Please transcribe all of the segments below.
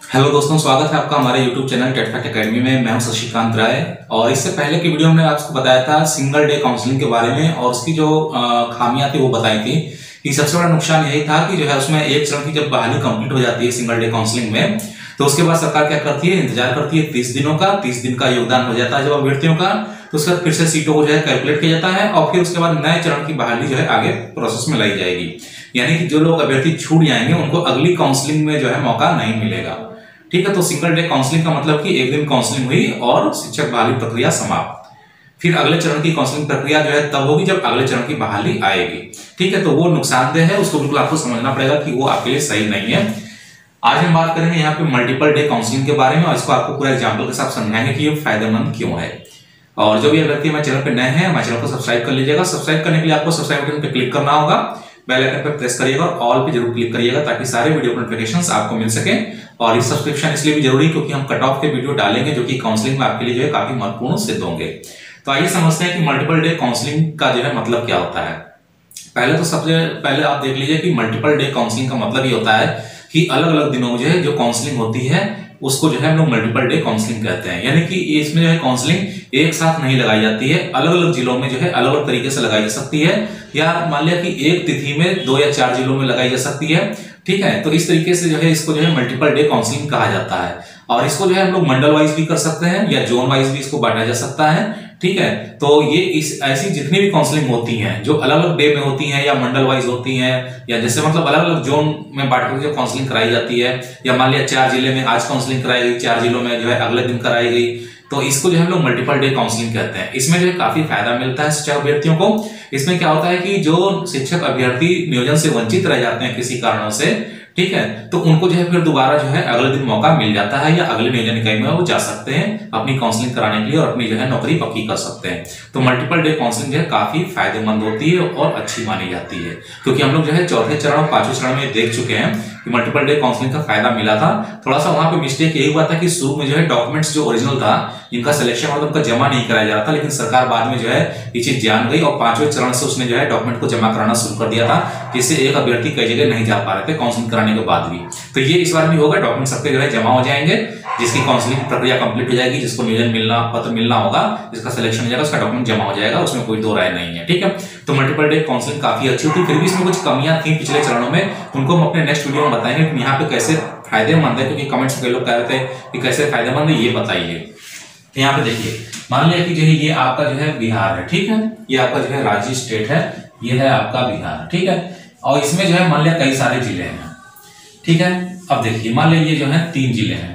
Hello दोस्तों, स्वागत है आपका हमारे YouTube channel TET fact academy में। मैं हूं शशिकांत राय। और इससे पहले की वीडियो में आपको बताया था सिंगल डे काउंसलिंग के बारे में और उसकी जो खामियां थी वो बताई थी कि सबसे बड़ा नुकसान यही था कि जो है उसमें एक चरण की जब बहाली कंप्लीट हो जाती है सिंगल डे काउंसलिंग में, तो उसके बाद सरकार क्या करती है, इंतजार करती है 30 दिनों का। 30 दिन का योगदान हो जाता है जब अभ्यर्थियों का, तो उसके बाद फिर से सीटों को जो है कैलकुलेट किया जाता है और फिर उसके बाद नए चरण की बहाली जो है आगे प्रोसेस में लाई जाएगी। यानी कि जो लोग अभ्यर्थी छूट जाएंगे उनको अगली काउंसलिंग में जो है मौका नहीं मिलेगा। ठीक है, तो सिंगल डे काउंसलिंग का मतलब कि एक दिन काउंसलिंग हुई और शिक्षक बहाली प्रक्रिया समाप्त। फिर अगले चरण की काउंसलिंग प्रक्रिया जो है तब होगी जब अगले चरण की बहाली आएगी। ठीक है, तो वो नुकसानदेह है, उसको बिल्कुल आपको समझना पड़ेगा कि वो आपके लिए सही नहीं है। आज हम बात करेंगे यहाँ पे मल्टीपल डे काउंसलिंग के बारे में और इसको आपको पूरा एग्जाम्पल के साथ समझाएंगे कि ये फायदेमंद क्यों है। और जो भी व्यक्ति हमारे चैनल पे नए हैं, हमारे चैनल को सब्सक्राइब कर लीजिएगा। सब्सक्राइब करने के लिए आपको सब्सक्राइब बटन पे क्लिक करना होगा, बेल आइकन पे प्रेस करिएगा और ऑल पे जरूर क्लिक करिएगा ताकि सारे वीडियो नोटिफिकेशंस आपको मिल सके। और ये सब्सक्रिप्शन इसलिए भी जरूरी क्योंकि हम कट ऑफ के वीडियो डालेंगे जो कि काउंसलिंग में आपके लिए जो है काफी महत्वपूर्ण सिद्ध होंगे। तो आइए समझते हैं कि मल्टीपल डे काउंसलिंग का जो है मतलब क्या होता है। पहले तो सबसे पहले आप देख लीजिए कि मल्टीपल डे काउंसलिंग का मतलब ये होता है कि अलग अलग दिनों में जो है जो काउंसलिंग होती है उसको जो है हम लोग मल्टीपल डे काउंसलिंग कहते हैं। यानी कि इसमें जो है काउंसलिंग एक साथ नहीं लगाई जाती है, अलग अलग जिलों में जो है अलग अलग तरीके से लगाई जा सकती है, या मान लिया कि एक तिथि में 2 या 4 जिलों में लगाई जा सकती है। ठीक है, तो इस तरीके से जो है इसको जो है मल्टीपल डे काउंसलिंग कहा जाता है। और इसको जो है हम लोग मंडल वाइज भी कर सकते हैं या जोन वाइज भी इसको बांटा जा सकता है। ठीक है, तो ये ऐसी जितनी भी काउंसलिंग होती हैं जो अलग अलग डे में होती हैं या मंडल वाइज होती हैं, या जैसे मतलब अलग अलग जोन में बांट कर जो काउंसलिंग कराई जाती है, या मान लिया 4 जिले में आज काउंसलिंग कराई गई, 4 जिलों में जो है अगले दिन कराई गई, तो इसको जो है हम लोग मल्टीपल डे काउंसलिंग कहते हैं। इसमें जो है काफी फायदा मिलता है शिक्षक अभ्यर्थियों को। इसमें क्या होता है कि जो शिक्षक अभ्यर्थी नियोजन से वंचित रह जाते हैं किसी कारणों से, ठीक है, तो उनको जो है फिर दोबारा जो है अगले दिन मौका मिल जाता है या अगले नियोजन इकाई में वो जा सकते हैं अपनी काउंसलिंग कराने के लिए और अपनी जो है नौकरी पक्की कर सकते हैं। तो मल्टीपल डे काउंसलिंग जो है काफी फायदेमंद होती है और अच्छी मानी जाती है, क्योंकि हम लोग जो है चौथे चरण और 5वें चरण में देख चुके हैं कि मल्टीपल डे काउंसलिंग का फायदा मिला था। थोड़ा सा वहां पे मिस्टेक यही हुआ था कि शुरू में जो है डॉक्यूमेंट्स जो ओरिजिनल था इनका सिलेक्शन मतलब उनका जमा नहीं कराया जा रहा था, लेकिन सरकार बाद में जो है ये चीज जान गई और 5वें चरण से उसने जो है डॉक्यूमेंट को जमा कराना शुरू कर दिया था, जिससे एक अभ्यर्थी कई जगह नहीं जा पा रहे थे काउंसलिंग कराने के बाद भी। तो ये इस बार भी होगा, डॉक्यूमेंट सबके जो है जमा हो जाएंगे, जिसकी काउंसलिंग प्रक्रिया कंप्लीट हो जाएगी, जिसको नियोजन मिलना पत्र मिलना होगा, जिसका सिलेक्शन हो जाएगा उसका डॉक्यूमेंट जमा हो जाएगा, उसमें कोई दो राय नहीं है। ठीक है, तो मल्टीपल डे काउंसलिंग काफी अच्छी होती है। फिर भी इसमें कुछ कमियां थी पिछले चरणों में, उनको हम अपने नेक्स्ट वीडियो में बताएंगे कि यहाँ पे कैसे फायदेमंद है, क्योंकि कमेंट्स में कई लोग कह रहे थे कि कैसे फायदेमंद है ये बताइए। तो यहाँ पे देखिए, मान लिया कि जो है ये आपका जो है बिहार है, ठीक है, ये आपका जो है राज्य स्टेट है, ये है आपका बिहार, ठीक है, और इसमें जो है मान लिया कई सारे जिले हैं। ठीक है, अब देखिए मान लिया ये जो है 3 जिले हैं।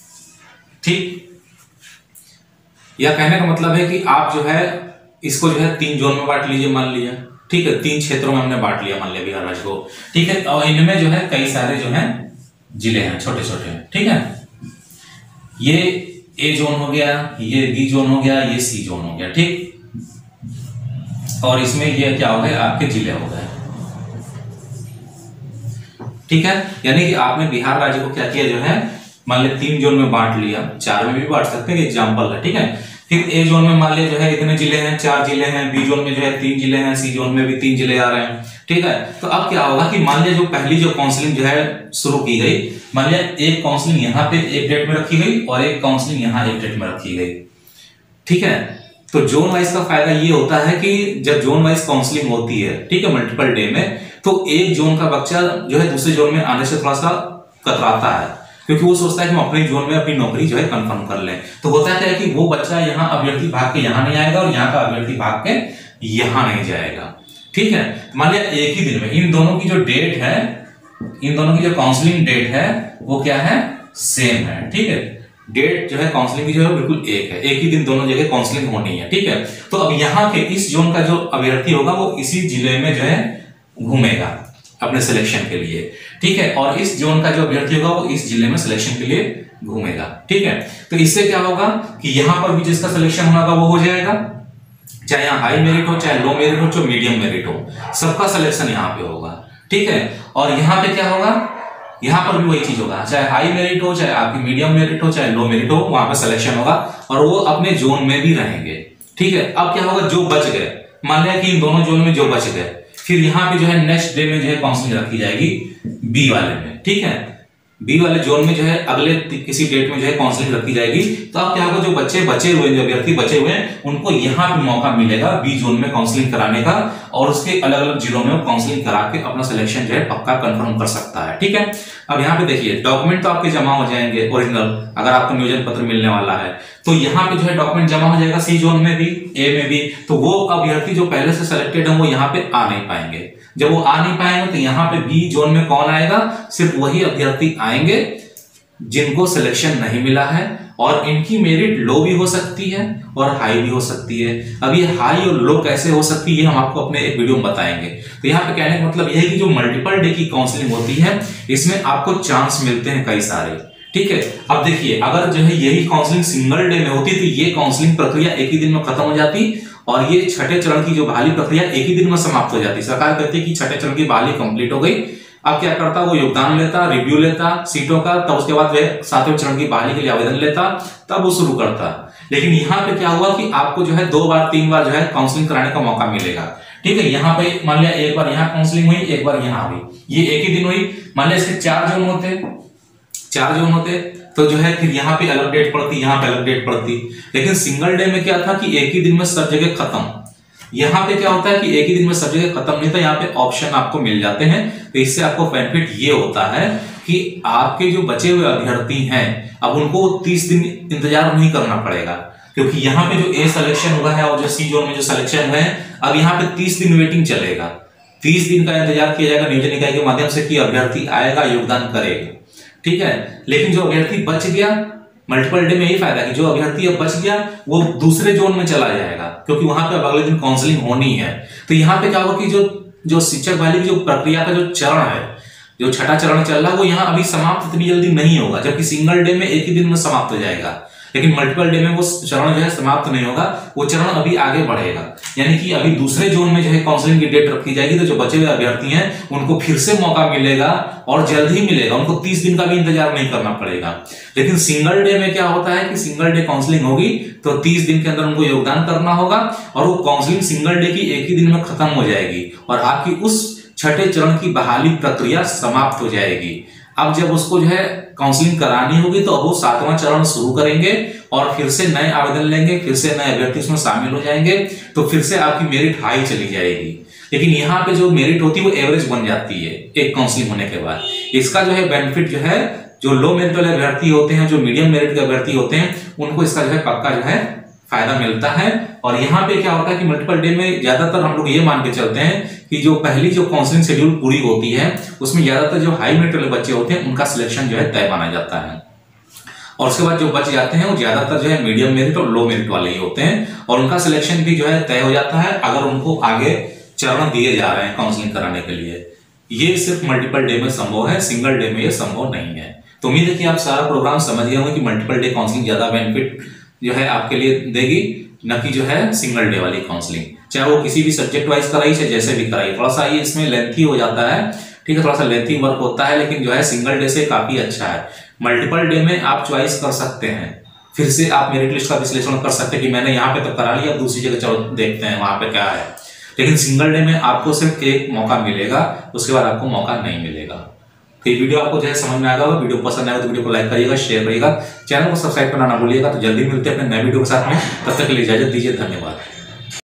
ठीक, यह कहने का मतलब है कि आप जो है इसको जो है 3 जोन में बांट लीजिए, मान लिया, ठीक है, 3 क्षेत्रों में हमने बांट लिया मान लिया बिहार राज्य को। ठीक है, और इनमें जो है कई सारे जो है जिले हैं, छोटे छोटे। ठीक है, ये ए जोन हो गया, ये बी जोन हो गया, ये सी जोन हो गया। ठीक, और इसमें ये क्या हो गया, आपके जिले हो गए। ठीक है, यानी कि आपने बिहार राज्य को क्या किया, जो है मान लिया 3 जोन में बांट लिया, 4 में भी बांट सकते हैं, एग्जाम्पल है। ठीक है, फिर ए जोन में मान लिया जो है इतने जिले हैं, 4 जिले हैं, बी जोन में जो है 3 जिले हैं, सी जोन में भी 3 जिले आ रहे हैं। ठीक है, तो अब क्या होगा कि मान लिया जो पहली जो काउंसलिंग जो है शुरू की गई, मान लिया एक काउंसलिंग यहाँ पे एक डेट में रखी गई और एक काउंसलिंग यहाँ एक डेट में रखी गई। ठीक है, तो जोन वाइज का फायदा ये होता है कि जब जोन वाइज काउंसलिंग होती है, ठीक है, मल्टीपल डे में, तो एक जोन का बच्चा जो है दूसरे जोन में आने से थोड़ा सा कतराता है, क्योंकि वो सोचता है कि हम अपने जोन में अपनी नौकरी जो है कंफर्म कर लें। तो होता है कि वो बच्चा यहाँ अभ्यर्थी भाग के यहाँ नहीं आएगा और यहाँ का अभ्यर्थी भाग के यहाँ नहीं जाएगा। ठीक है, मान लिया एक ही दिन में इन दोनों की जो डेट है, इन दोनों की जो काउंसलिंग डेट है वो क्या है, सेम है। ठीक है, डेट जो है काउंसलिंग की जो है बिल्कुल एक है, एक ही दिन दोनों जगह काउंसलिंग होनी है। ठीक है, तो अब यहाँ के इस जोन का जो अभ्यर्थी होगा वो इसी जिले में जो है घूमेगा अपने सिलेक्शन के लिए। ठीक है, और इस जोन का जो अभ्यर्थी होगा वो इस जिले में सिलेक्शन के लिए घूमेगा। ठीक है, तो इससे क्या होगा कि यहां पर भी जिसका सिलेक्शन होगा वो हो जाएगा, चाहे यहाँ हाई मेरिट हो, चाहे लो मेरिट हो, चाहे मीडियम मेरिट हो, सबका सिलेक्शन यहाँ पे होगा। ठीक है, और यहाँ पे क्या होगा, यहाँ पर भी वही चीज होगा, चाहे हाई मेरिट हो, चाहे आपकी मीडियम मेरिट हो, चाहे लो मेरिट हो, वहां पर सिलेक्शन होगा और वो अपने जोन में भी रहेंगे। ठीक है, अब क्या होगा, जो बच गए, मान लिया कि इन दोनों जोन में जो बच गए, फिर यहाँ पे जो है नेक्स्ट डे में जो है काउंसलिंग रखी जाएगी बी वाले में। ठीक है, बी वाले जोन में जो है अगले किसी डेट में जो है काउंसलिंग रखी जाएगी। तो अब क्या होगा, जो बच्चे बचे हुए, जो अभ्यर्थी बचे हुए हैं, उनको यहाँ पे मौका मिलेगा बी जोन में काउंसलिंग कराने का, और उसके अलग अलग जिलों में काउंसलिंग करा के अपना सिलेक्शन जो है पक्का कंफर्म कर सकता है। ठीक है, अब यहाँ पे देखिए डॉक्यूमेंट तो आपके जमा हो जाएंगे ओरिजिनल, अगर आपको नियोजन पत्र मिलने वाला है तो यहाँ पे जो है डॉक्यूमेंट जमा हो जाएगा सी जोन में भी, ए में भी। तो वो अभ्यर्थी जो पहले से सिलेक्टेड है वो यहाँ पे आ नहीं पाएंगे। जब वो आ नहीं पाएंगे तो यहाँ पे बी जोन में कौन आएगा, सिर्फ वही अभ्यर्थी आएंगे जिनको सिलेक्शन नहीं मिला है, और इनकी मेरिट लो भी हो सकती है और हाई भी हो सकती है। अब ये हाई और लो कैसे हो सकती है हम आपको अपने एक वीडियो में बताएंगे। तो यहाँ पे कहने का मतलब यह है कि जो मल्टीपल डे की काउंसलिंग होती है इसमें आपको चांस मिलते हैं कई सारे। ठीक है, अब देखिए अगर जो है यही काउंसलिंग सिंगल डे में होती तो ये काउंसलिंग प्रक्रिया एक ही दिन में खत्म हो जाती, और ये छठे चरण की जो बहाली प्रक्रिया एक ही दिन में समाप्त हो जाती। सरकार कहती है कि छठे चरण की बहाली कंप्लीट हो गई। अब क्या करता, वो योगदान लेता, रिव्यू लेता सीटों का, तब उसके बाद वह सातवें चरण की बहाली के लिए आवेदन लेता, तब वो शुरू करता। लेकिन यहाँ पे क्या हुआ कि आपको जो है 2 बार 3 बार जो है काउंसलिंग कराने का मौका मिलेगा। ठीक है, यहाँ पे मान लिया एक बार यहाँ काउंसलिंग हुई, एक बार यहाँ हुई, ये एक ही दिन हुई। मान लिया इसके 4 जोन होते तो जो है फिर यहाँ पे अलग डेट पड़ती, यहाँ पे अलग डेट पड़ती। लेकिन सिंगल डे में क्या था कि एक ही दिन में सब जगह खत्म। यहाँ पे क्या होता है कि एक ही दिन में सब जगह खत्म नहीं था, यहाँ पे ऑप्शन आपको मिल जाते हैं। तो इससे आपको बेनिफिट ये होता है कि आपके जो बचे हुए अभ्यर्थी हैं अब उनको 30 दिन इंतजार नहीं करना पड़ेगा, क्योंकि यहाँ पे जो ए सिलेक्शन हुआ है और जो सी जोन में जो सिलेक्शन हुआ है अब यहाँ पे 30 दिन वेटिंग चलेगा। 30 दिन का इंतजार किया जाएगा नियोजन इकाई के माध्यम से कि अभ्यर्थी आएगा, योगदान करेगा। ठीक है, लेकिन जो अभ्यर्थी बच गया, मल्टीपल डे में यही फायदा कि जो अभ्यर्थी अब बच गया वो दूसरे जोन में चला जाएगा, क्योंकि वहां पे अब अगले दिन काउंसलिंग होनी है। तो यहाँ पे क्या होगा कि जो शिक्षक बहाली की जो प्रक्रिया का जो चरण है, जो छठा चरण चल रहा है, वो यहाँ अभी समाप्त इतनी जल्दी नहीं होगा, जबकि सिंगल डे में एक ही दिन में समाप्त हो जाएगा। लेकिन मल्टीपल डे में वो चरण जो है समाप्त नहीं होगा, वो चरण अभी आगे बढ़ेगा। यानी कि अभी दूसरे जोन में जो है काउंसलिंग की डेट रखी जाएगी, तो जो बचे हुए अभ्यर्थी हैं उनको फिर से मौका मिलेगा और जल्द ही मिलेगा, उनको 30 दिन का भी इंतजार नहीं करना पड़ेगा। लेकिन सिंगल डे में क्या होता है कि सिंगल डे काउंसलिंग होगी तो 30 दिन के अंदर उनको योगदान करना होगा, और वो काउंसलिंग सिंगल डे की एक ही दिन में खत्म हो जाएगी और आपकी उस छठे चरण की बहाली प्रक्रिया समाप्त हो जाएगी। अब जब उसको जो है काउंसलिंग करानी होगी तो अब वो 7वां चरण शुरू करेंगे और फिर से नए आवेदन लेंगे, फिर से नए अभ्यर्थी उसमें शामिल हो जाएंगे, तो फिर से आपकी मेरिट हाई चली जाएगी। लेकिन यहाँ पे जो मेरिट होती है वो एवरेज बन जाती है एक काउंसलिंग होने के बाद। इसका जो है बेनिफिट जो है जो लो मेरिट वाले अभ्यर्थी होते हैं, जो मीडियम मेरिट के अभ्यर्थी होते हैं, उनको इसका जो है पक्का जो है फायदा मिलता है। और यहाँ पे क्या होता है कि मल्टीपल डे में ज्यादातर हम लोग ये मान के चलते हैं कि जो पहली जो काउंसलिंग शेड्यूल पूरी होती है उसमें ज्यादातर जो हाई मेरिट वाले बच्चे होते हैं उनका सिलेक्शन जो है तय माना जाता है, और उसके बाद जो बच जाते हैं वो ज्यादातर जो है मीडियम मेरिट और लो मेरिट वाले ही होते हैं, और उनका सिलेक्शन भी जो है तय हो जाता है अगर उनको आगे चरण दिए जा रहे हैं काउंसलिंग कराने के लिए। ये सिर्फ मल्टीपल डे में संभव है, सिंगल डे में ये संभव नहीं है। तो उम्मीद है कि आप सारा प्रोग्राम समझ गए होंगे कि मल्टीपल डे काउंसलिंग ज्यादा बेनिफिट जो है आपके लिए देगी, न कि जो है सिंगल डे वाली काउंसलिंग, चाहे वो किसी भी सब्जेक्ट वाइज कराई चाहे जैसे भी कराई। थोड़ा सा ये इसमें लेंथी हो जाता है, ठीक है, थोड़ा सा लेंथी वर्क होता है, लेकिन जो है सिंगल डे से काफी अच्छा है। मल्टीपल डे में आप चॉइस कर सकते हैं, फिर से आप मेरिट लिस्ट का विश्लेषण कर सकते हैं कि मैंने यहाँ पे तो करा लिया, अब दूसरी जगह चलो देखते हैं वहां पे क्या है। लेकिन सिंगल डे में आपको सिर्फ एक मौका मिलेगा, उसके बाद आपको मौका नहीं मिलेगा। तो ये वीडियो आपको जो है समझ में आएगा, वीडियो पसंद आएगा तो वीडियो को लाइक करिएगा, शेयर करिएगा, चैनल को सब्सक्राइब करना ना भूलिएगा। तो जल्दी मिलते हैं अपने नए वीडियो के साथ में, तब तक के लिए इजाजत दीजिए, धन्यवाद।